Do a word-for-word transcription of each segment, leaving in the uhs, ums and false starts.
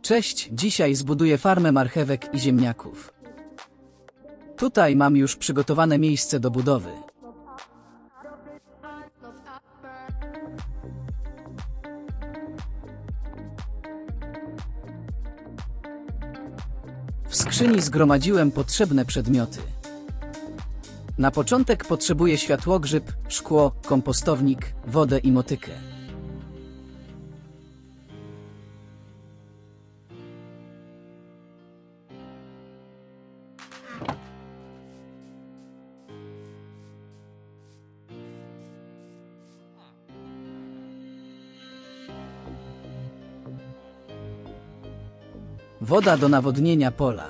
Cześć, dzisiaj zbuduję farmę marchewek i ziemniaków. Tutaj mam już przygotowane miejsce do budowy. W skrzyni zgromadziłem potrzebne przedmioty. Na początek potrzebuję światłogrzyb, szkło, kompostownik, wodę i motykę. Woda do nawodnienia pola.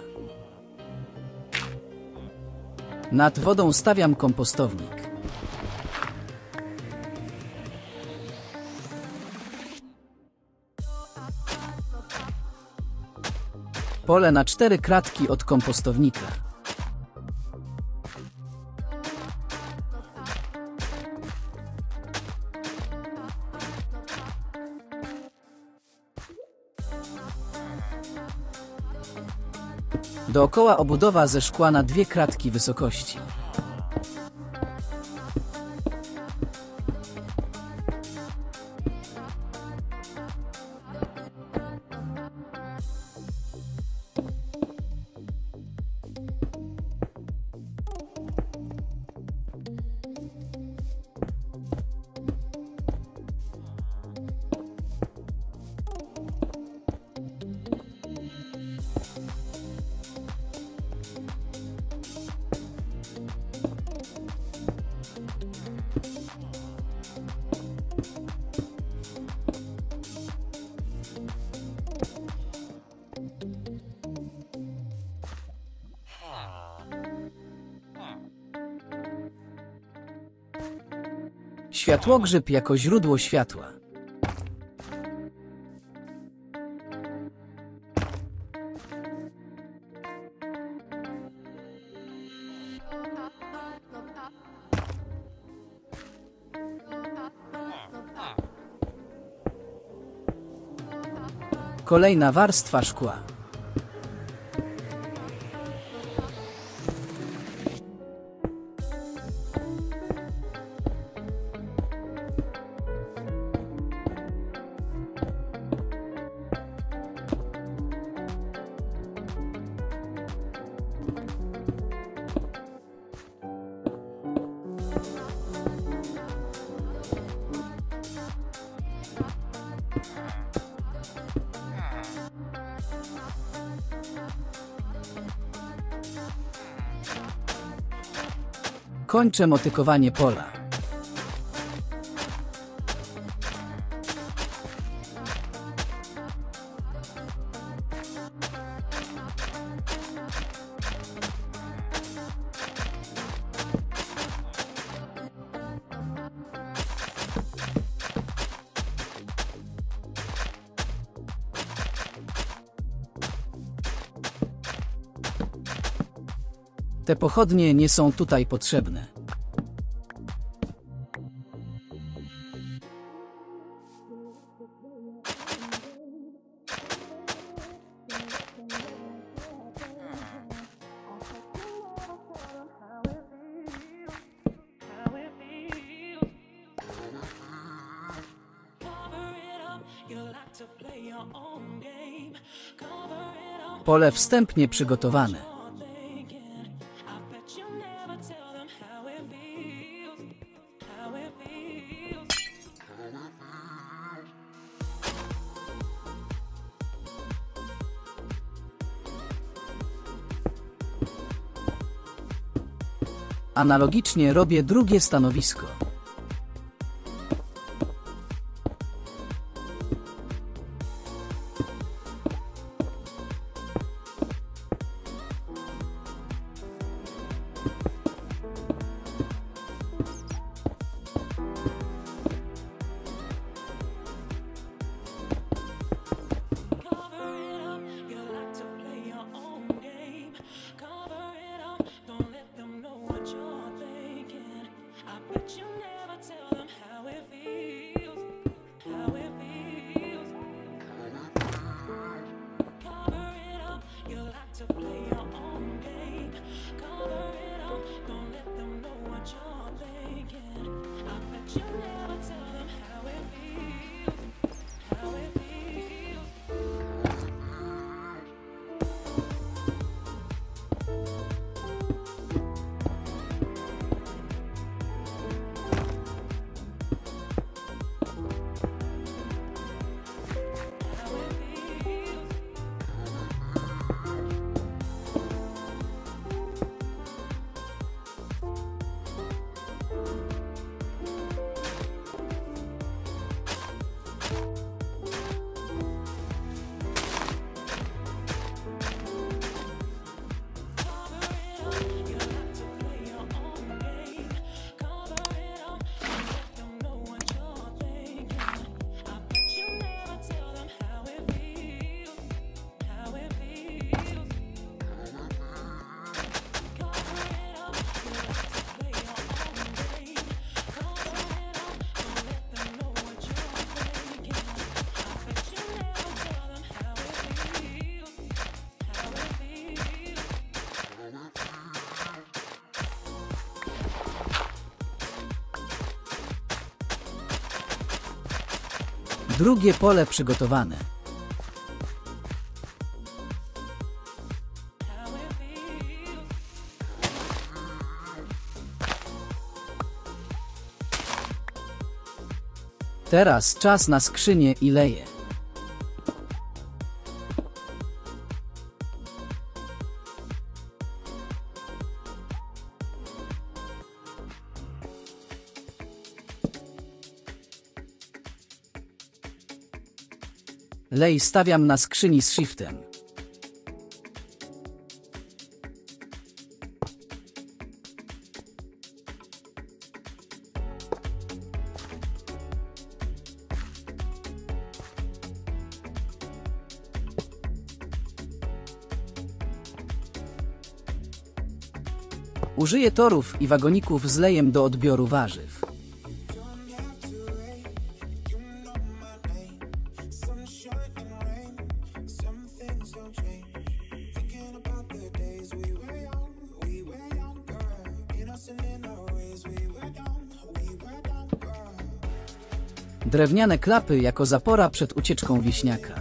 Nad wodą stawiam kompostownik. Pole na cztery kratki od kompostownika. Dookoła obudowa ze szkła na dwie kratki wysokości. Światłogrzyb jako źródło światła. Kolejna warstwa szkła. Kończę motykowanie pola. Te pochodnie nie są tutaj potrzebne. Pole wstępnie przygotowane. Analogicznie robię drugie stanowisko. But you Drugie pole przygotowane. Teraz czas na skrzynię i leje. Lej stawiam na skrzyni z shiftem. Użyję torów i wagoników z lejem do odbioru warzyw. Drewniane klapy jako zapora przed ucieczką wieśniaka.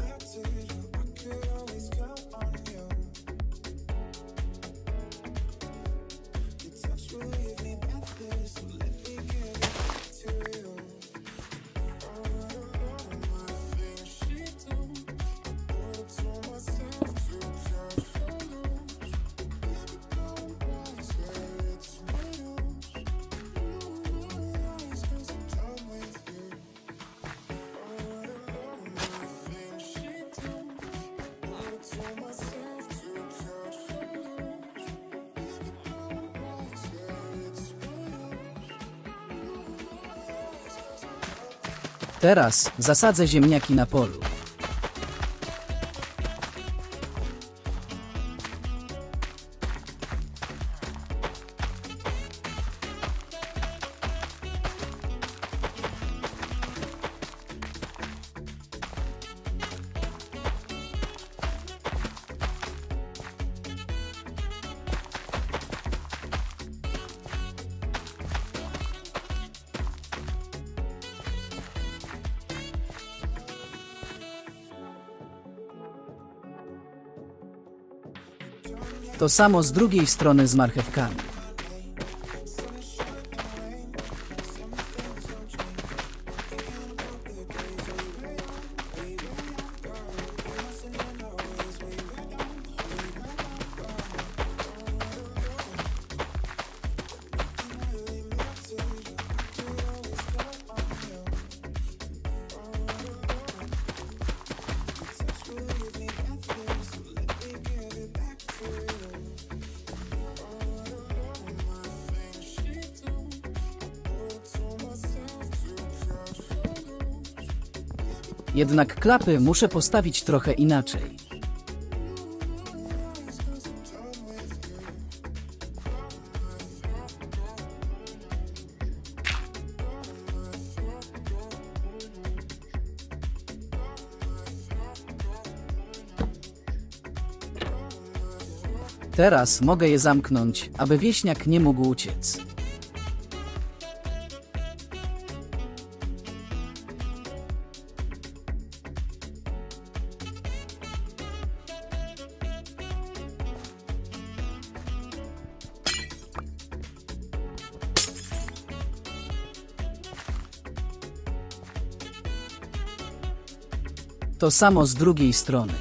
Teraz zasadzę ziemniaki na polu. To samo z drugiej strony z marchewkami. Jednak klapy muszę postawić trochę inaczej. Teraz mogę je zamknąć, aby wieśniak nie mógł uciec. To samo z drugiej strony.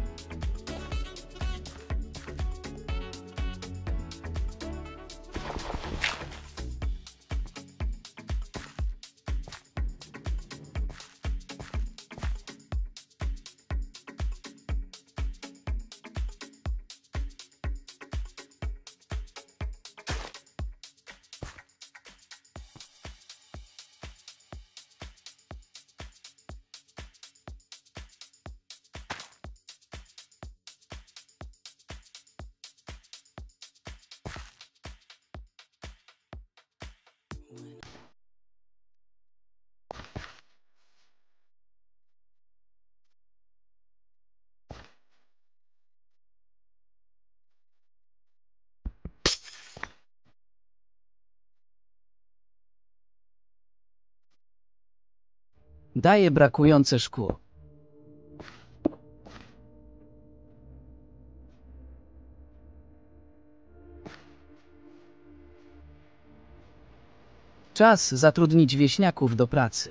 Daję brakujące szkło. Czas zatrudnić wieśniaków do pracy.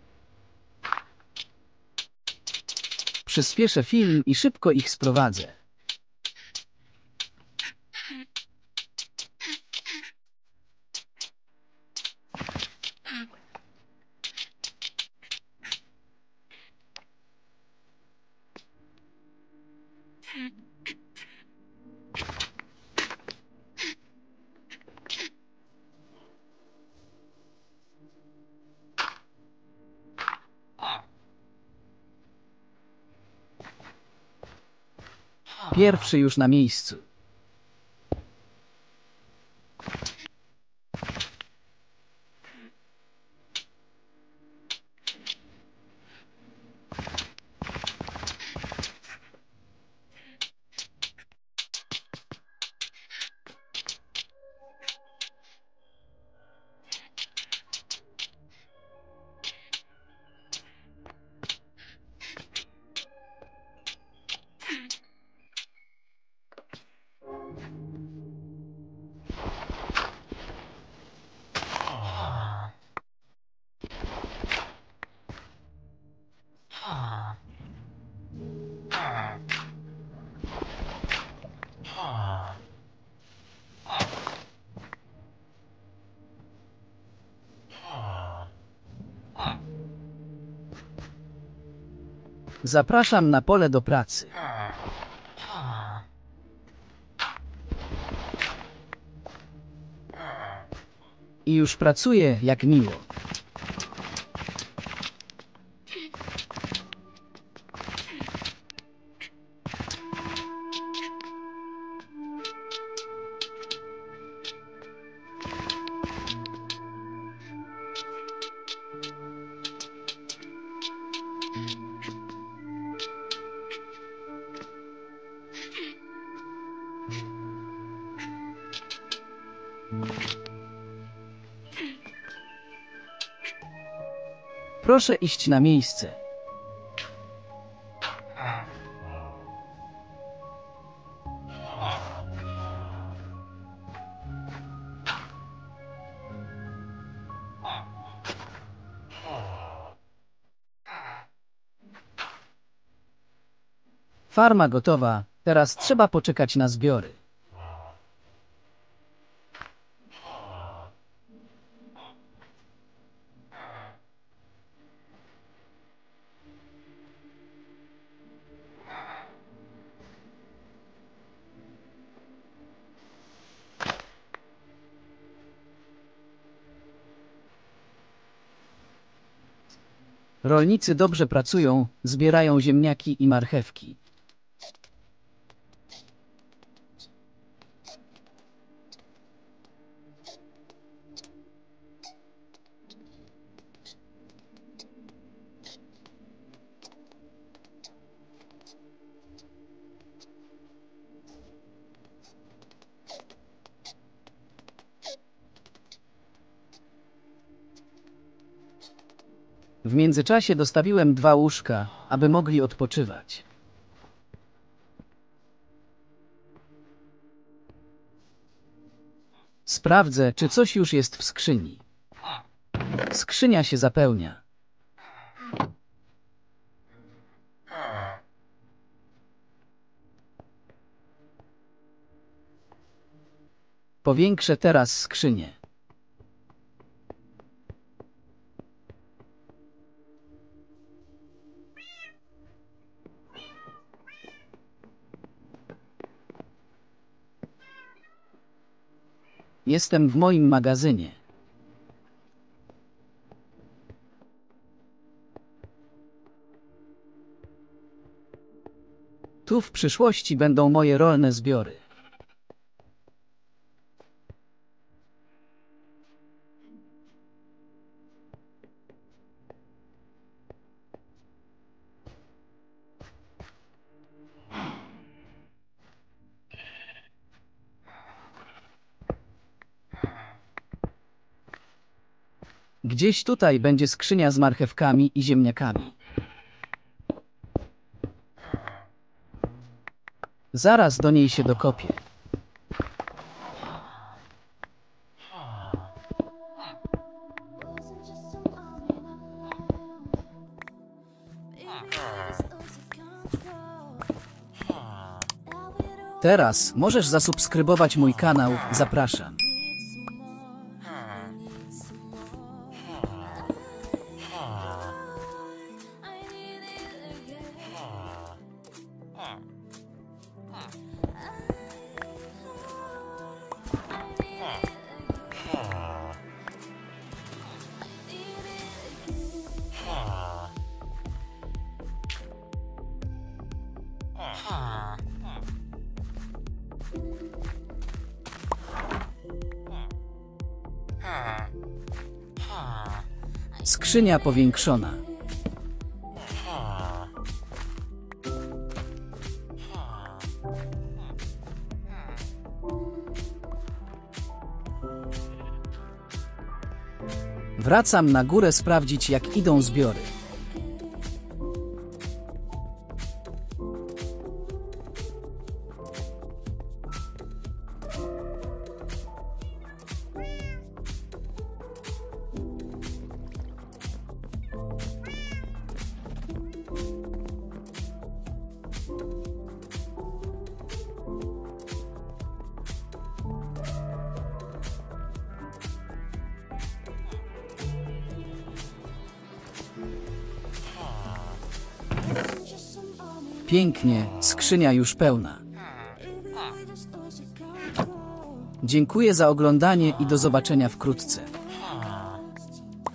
Przyspieszę film i szybko ich sprowadzę. Pierwszy już na miejscu. Zapraszam na pole do pracy. I już pracuję jak miło. Proszę iść na miejsce. Farma gotowa, teraz trzeba poczekać na zbiory. Rolnicy dobrze pracują, zbierają ziemniaki i marchewki. W międzyczasie dostawiłem dwa łóżka, aby mogli odpoczywać. Sprawdzę, czy coś już jest w skrzyni. Skrzynia się zapełnia. Powiększę teraz skrzynię. Jestem w moim magazynie. Tu w przyszłości będą moje rolne zbiory. Gdzieś tutaj będzie skrzynia z marchewkami i ziemniakami. Zaraz do niej się dokopię. Teraz możesz zasubskrybować mój kanał. Zapraszam. Skrzynia powiększona. Wracam na górę sprawdzić, jak idą zbiory. Pięknie, skrzynia już pełna. Dziękuję za oglądanie i do zobaczenia wkrótce.